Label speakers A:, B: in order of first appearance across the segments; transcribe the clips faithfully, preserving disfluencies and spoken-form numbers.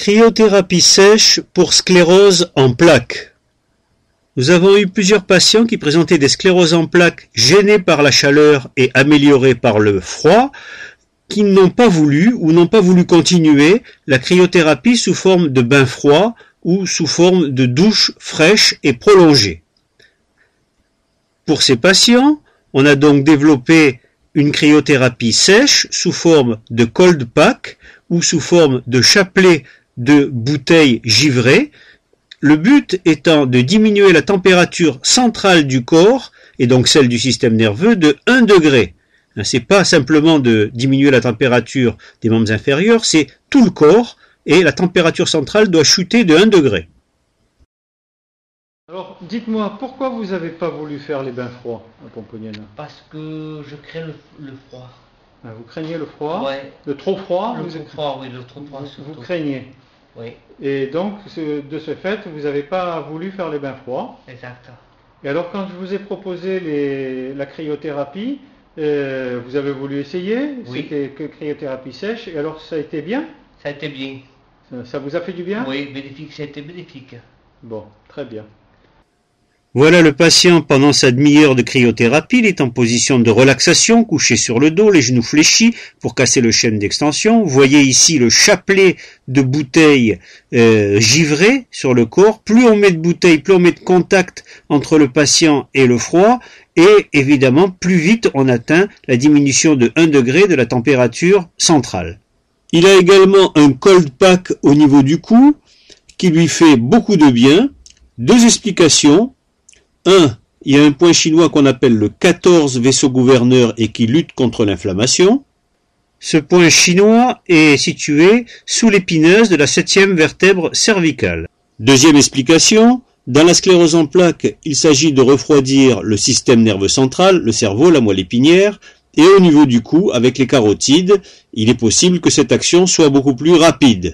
A: Cryothérapie sèche pour sclérose en plaques. Nous avons eu plusieurs patients qui présentaient des scléroses en plaques gênées par la chaleur et améliorées par le froid, qui n'ont pas voulu ou n'ont pas voulu continuer la cryothérapie sous forme de bain froid ou sous forme de douche fraîche et prolongée. Pour ces patients, on a donc développé une cryothérapie sèche sous forme de cold pack ou sous forme de chapelet de bouteilles givrées, le but étant de diminuer la température centrale du corps, et donc celle du système nerveux, de un degré. Ce n'est pas simplement de diminuer la température des membres inférieurs, c'est tout le corps, et la température centrale doit chuter de un degré.
B: Alors, dites-moi, pourquoi vous n'avez pas voulu faire les bains froids à Pomponiana?
C: Parce que je crains le, le froid.
B: Ah, vous craignez le froid?
C: Ouais.
B: Le trop froid?
C: Le
B: vous
C: trop froid, oui, le trop froid
B: vous,
C: surtout.
B: vous craignez?
C: Oui.
B: Et donc, de ce fait, vous n'avez pas voulu faire les bains froids.
C: Exact.
B: Et alors, quand je vous ai proposé les, la cryothérapie, euh, vous avez voulu essayer?
C: Oui.
B: C'était que cryothérapie sèche. Et alors, ça a été bien?
C: Ça a été bien.
B: Ça, ça vous a fait du bien?
C: Oui, bénéfique, ça a été bénéfique.
B: Bon, très bien.
A: Voilà le patient pendant sa demi-heure de cryothérapie, il est en position de relaxation, couché sur le dos, les genoux fléchis pour casser le chêne d'extension. Vous voyez ici le chapelet de bouteilles euh, givrées sur le corps. Plus on met de bouteilles, plus on met de contact entre le patient et le froid, et évidemment plus vite on atteint la diminution de un degré de la température centrale. Il a également un cold pack au niveau du cou qui lui fait beaucoup de bien. Deux explications. Un, il y a un point chinois qu'on appelle le quatorze vaisseau gouverneur et qui lutte contre l'inflammation. Ce point chinois est situé sous l'épineuse de la septième vertèbre cervicale. Deuxième explication, dans la sclérose en plaques, il s'agit de refroidir le système nerveux central, le cerveau, la moelle épinière, et au niveau du cou, avec les carotides, il est possible que cette action soit beaucoup plus rapide.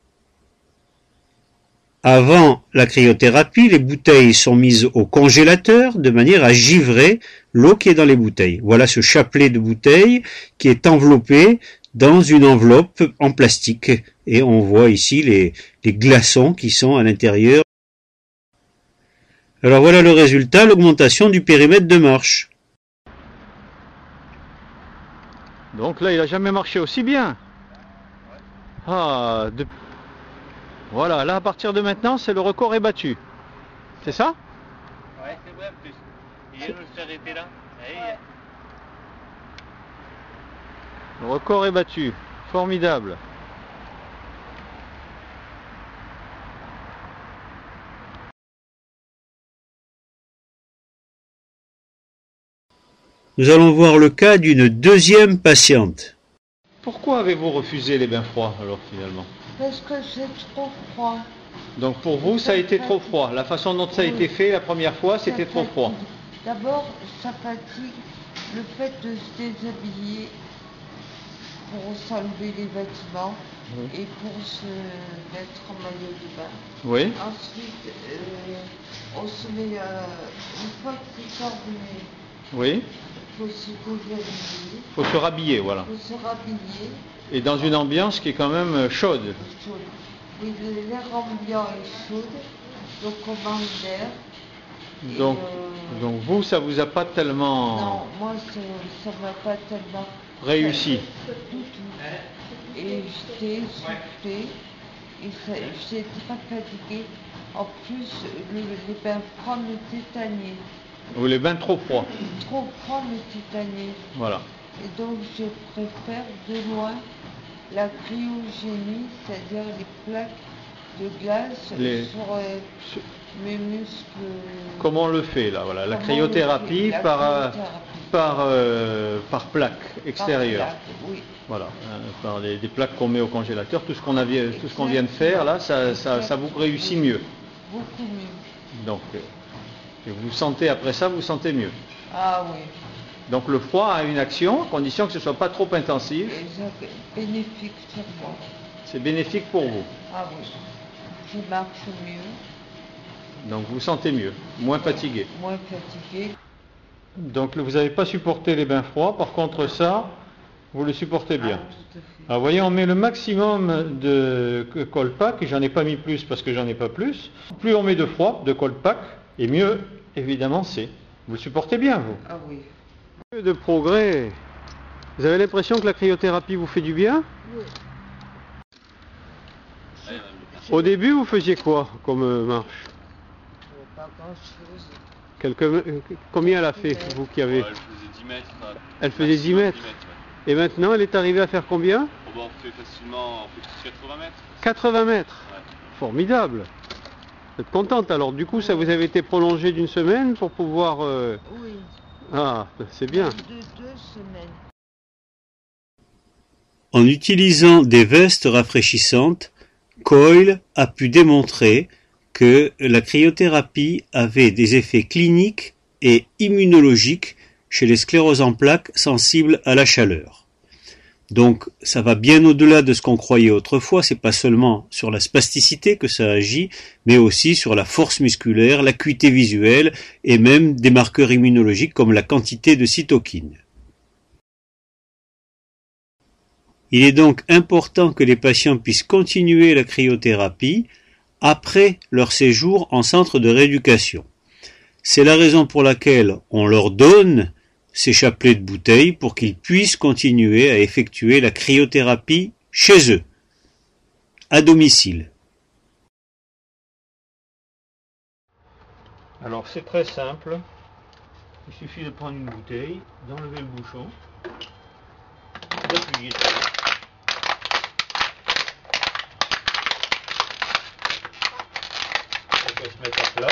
A: Avant la cryothérapie, les bouteilles sont mises au congélateur de manière à givrer l'eau qui est dans les bouteilles. Voilà ce chapelet de bouteilles qui est enveloppé dans une enveloppe en plastique. Et on voit ici les, les glaçons qui sont à l'intérieur. Alors voilà le résultat, l'augmentation du périmètre de marche.
B: Donc là, il n'a jamais marché aussi bien. Ah, de... Voilà, là à partir de maintenant, c'est le record est battu. C'est ça?
C: Ouais, c'est vrai en plus. Il veut se arrêter là. Ouais.
B: Le record est battu. Formidable.
A: Nous allons voir le cas d'une deuxième patiente.
B: Pourquoi avez-vous refusé les bains froids alors finalement?
D: Parce que c'est trop froid.
B: Donc pour vous, ça a été trop froid. La façon dont ça a été fait la première fois, c'était trop froid.
D: D'abord, ça fatigue le fait de se déshabiller pour s'enlever les vêtements oui. Et pour se mettre en maillot de bain.
B: Oui.
D: Ensuite, euh, on se met, euh, une fois que c'est sort du nez,
B: oui.
D: il faut se déshabiller.
B: Il faut se rhabiller, voilà.
D: Il faut se rhabiller.
B: Et dans une ambiance qui est quand même chaude.
D: Chaude. Oui, l'air ambiant est chaude, donc on manque d'air.
B: Donc,
D: euh...
B: donc vous, ça vous a pas tellement...
D: Non, moi ça ne m'a pas tellement...
B: réussi.
D: Du tout. Et j'étais essoufflée, et j'étais pas fatiguée. En plus, le, les bains froids me tétaniaient.
B: Ou les bains trop froids.
D: Trop froid me tétaniaient.
B: Voilà.
D: Et donc je préfère de loin la cryogénie, c'est-à-dire les plaques de glace les... sur euh, sur... mes muscles.
B: Comment on le fait là, voilà, la
D: Comment
B: cryothérapie
D: la
B: par,
D: cryothérapie.
B: par, euh, par plaque extérieure.
D: Par plaque, oui.
B: Voilà, hein, par des, des plaques qu'on met au congélateur, tout ce qu'on tout ce qu'on vient de faire là, ça, ça, ça vous réussit mieux.
D: Beaucoup mieux.
B: Donc, euh, et vous sentez après ça, vous sentez mieux.
D: Ah oui.
B: Donc le froid a une action, à condition que ce ne soit pas trop intensif.
D: C'est bénéfique sur moi.
B: C'est bénéfique pour vous.
D: Ah oui. Je marche mieux.
B: Donc vous sentez mieux, moins fatigué.
D: Moins fatigué.
B: Donc vous n'avez pas supporté les bains froids, par contre ça, Vous le supportez bien.
D: Ah, tout à fait.
B: Alors, vous voyez, on met le maximum de Colpack, et j'en ai pas mis plus parce que j'en ai pas plus. Plus on met de froid, de Colpack, et mieux, évidemment, c'est. Vous le supportez bien, vous.
D: Ah oui.
B: De progrès. Vous avez l'impression que la cryothérapie vous fait du bien?
D: Oui.
B: Au début, vous faisiez quoi comme euh, marche?
D: Oh, pas grand-chose.
B: Quelques... euh, Combien elle a fait, vous qui avez?
E: Ouais, elle faisait dix mètres. euh,
B: Elle faisait dix mètres.
E: dix mètres,
B: Et
E: ouais.
B: maintenant, elle est arrivée à faire combien?
E: Oh, bah, on fait facilement, on fait plus quatre-vingts mètres.
B: quatre-vingts mètres.
E: Ouais.
B: Formidable. Vous êtes contente alors? Du coup, ça vous avait été prolongé d'une semaine pour pouvoir... euh,
D: Oui.
B: Ah, c'est bien.
D: De deux semaines.
A: En utilisant des vestes rafraîchissantes, Coyle a pu démontrer que la cryothérapie avait des effets cliniques et immunologiques chez les scléroses en plaques sensibles à la chaleur. Donc ça va bien au-delà de ce qu'on croyait autrefois, c'est pas seulement sur la spasticité que ça agit, mais aussi sur la force musculaire, l'acuité visuelle et même des marqueurs immunologiques comme la quantité de cytokines. Il est donc important que les patients puissent continuer la cryothérapie après leur séjour en centre de rééducation. C'est la raison pour laquelle on leur donne ces chapelets de bouteilles pour qu'ils puissent continuer à effectuer la cryothérapie chez eux, à domicile.
B: Alors c'est très simple. Il suffit de prendre une bouteille, d'enlever le bouchon, d'appuyer dessus. On peut se mettre à plat.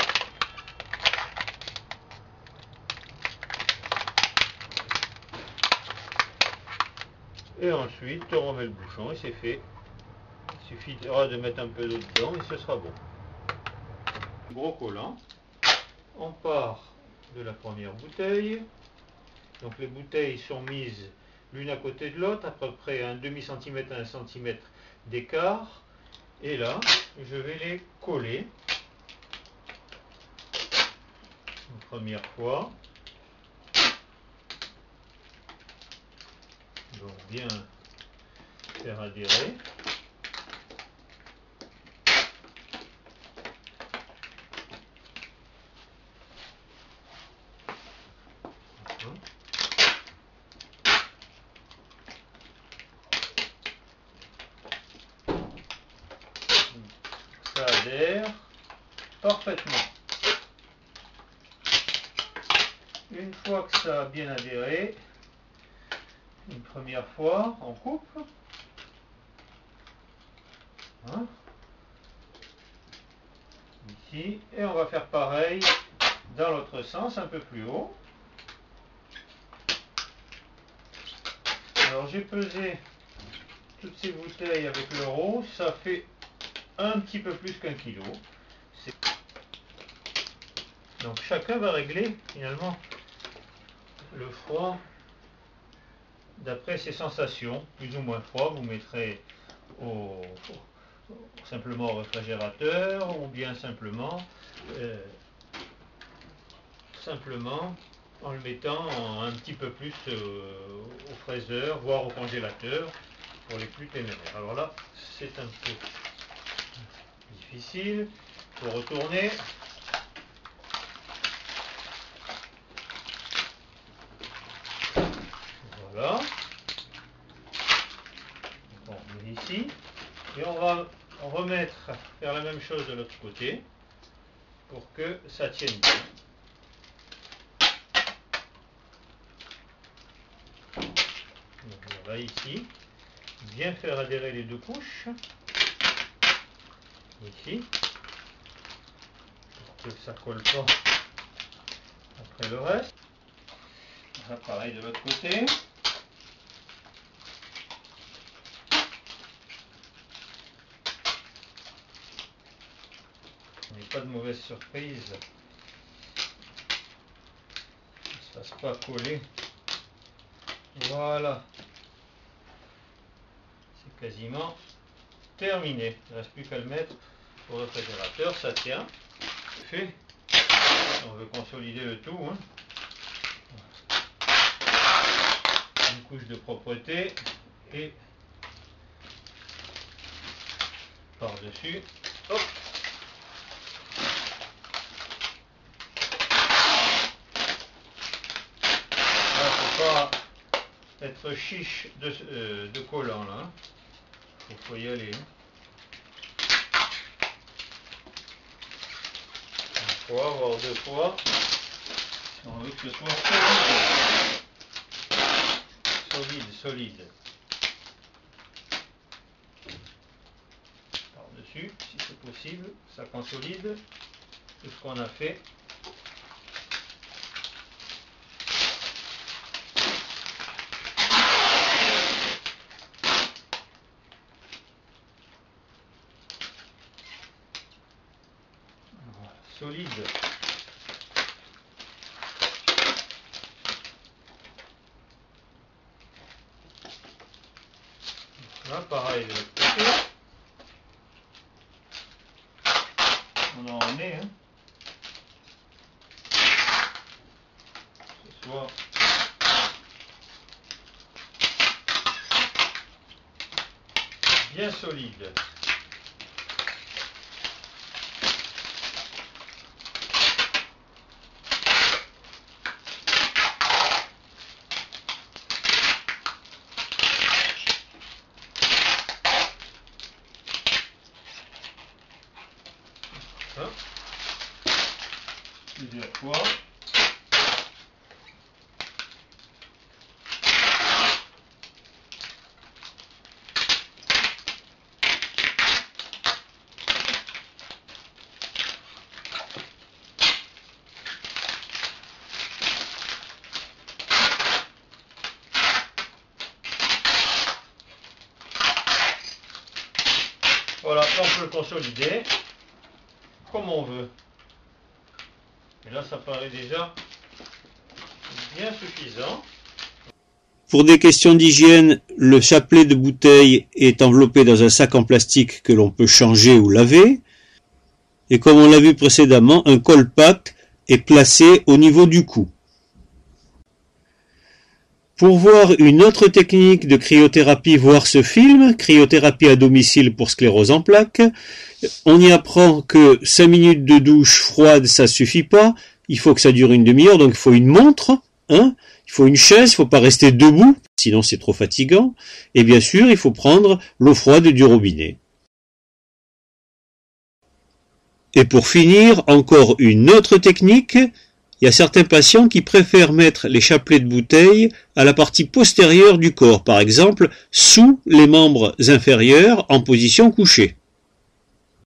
B: Et ensuite, on remet le bouchon et c'est fait. Il suffira de mettre un peu d'eau dedans et ce sera bon. Gros collant. On part de la première bouteille. Donc les bouteilles sont mises l'une à côté de l'autre, à peu près un demi centimètre à un centimètre d'écart. Et là, je vais les coller. Une première fois. Donc bien faire adhérer. Ça adhère parfaitement. Une fois que ça a bien adhéré, une première fois, on coupe. Hein, ici. Et on va faire pareil dans l'autre sens, un peu plus haut. Alors j'ai pesé toutes ces bouteilles avec l'euro, ça fait un petit peu plus qu'un kilo. Donc chacun va régler finalement le froid d'après ses sensations, plus ou moins froid. Vous mettrez au, au, simplement au réfrigérateur ou bien simplement, euh, simplement en le mettant en un petit peu plus euh, au fraiseur, voire au congélateur pour les plus téméraires. Alors là, c'est un peu difficile. Il faut retourner. Voilà. On met ici. Et on va remettre, faire la même chose de l'autre côté pour que ça tienne bien. Donc on va ici bien faire adhérer les deux couches. Ici. Pour que ça ne colle pas après le reste. Là, pareil de l'autre côté. Il n'y a pas de mauvaise surprise. Ça ne se fasse pas coller. Voilà. C'est quasiment terminé. Il ne reste plus qu'à le mettre au réfrigérateur. Ça tient. C'est fait. On veut consolider le tout. Hein. Une couche de propreté et par-dessus. Hop. Là, faut pas être chiche de, euh, de collant là. Il faut y aller. Une fois, voire deux fois. Si on veut que ce soit solide. Solide, solide. Par-dessus, si c'est possible, ça consolide tout ce qu'on a fait. Solide. Là, pareil de l'autre côté. On en remet, hein. Que ce soit bien solide. Plusieurs fois. Voilà, on peut le consolider comme on veut. Et là, ça paraît déjà bien suffisant.
A: Pour des questions d'hygiène, le chapelet de bouteille est enveloppé dans un sac en plastique que l'on peut changer ou laver. Et comme on l'a vu précédemment, un colpack est placé au niveau du cou. Pour voir une autre technique de cryothérapie, voir ce film, cryothérapie à domicile pour sclérose en plaques, on y apprend que cinq minutes de douche froide, ça suffit pas, il faut que ça dure une demi-heure, donc il faut une montre, hein, il faut une chaise, il faut pas rester debout, sinon c'est trop fatigant, et bien sûr, il faut prendre l'eau froide du robinet. Et pour finir, encore une autre technique. Il y a certains patients qui préfèrent mettre les chapelets de bouteille à la partie postérieure du corps, par exemple sous les membres inférieurs en position couchée.